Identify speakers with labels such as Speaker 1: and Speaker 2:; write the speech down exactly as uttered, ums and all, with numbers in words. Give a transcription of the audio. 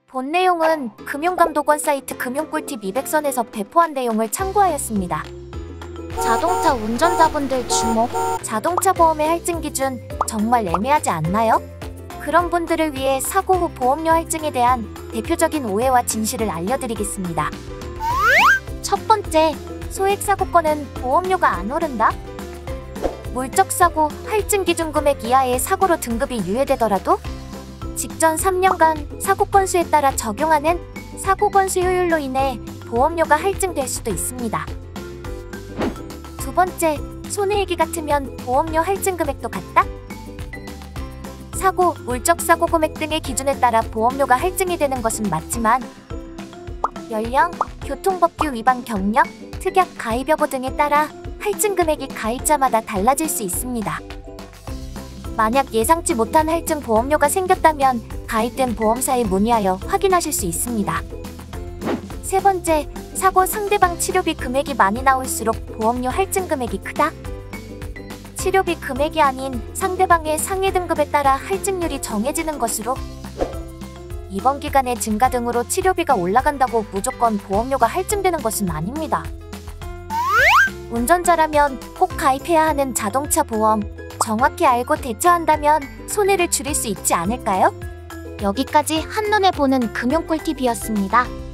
Speaker 1: 본 내용은 금융감독원 사이트 금융꿀팁 이백 선에서 배포한 내용을 참고하였습니다. 자동차 운전자분들 주목! 자동차 보험의 할증 기준 정말 애매하지 않나요? 그런 분들을 위해 사고 후 보험료 할증에 대한 대표적인 오해와 진실을 알려드리겠습니다. 첫 번째, 소액사고건은 보험료가 안 오른다? 물적사고, 할증 기준 금액 이하의 사고로 등급이 유예되더라도 직전 삼 년간 사고 건수에 따라 적용하는 사고 건수 효율로 인해 보험료가 할증될 수도 있습니다. 두 번째, 손해액이 같으면 보험료 할증 금액도 같다? 사고, 물적사고 금액 등의 기준에 따라 보험료가 할증이 되는 것은 맞지만 연령, 교통법규 위반 경력, 특약 가입 여부 등에 따라 할증 금액이 가입자마다 달라질 수 있습니다. 만약 예상치 못한 할증 보험료가 생겼다면 가입된 보험사에 문의하여 확인하실 수 있습니다. 세 번째, 사고 상대방 치료비 금액이 많이 나올수록 보험료 할증 금액이 크다? 치료비 금액이 아닌 상대방의 상해 등급에 따라 할증률이 정해지는 것으로 입원 기간의 증가 등으로 치료비가 올라간다고 무조건 보험료가 할증되는 것은 아닙니다. 운전자라면 꼭 가입해야 하는 자동차 보험 정확히 알고 대처한다면 손해를 줄일 수 있지 않을까요? 여기까지 한눈에 보는 금융꿀팁이었습니다.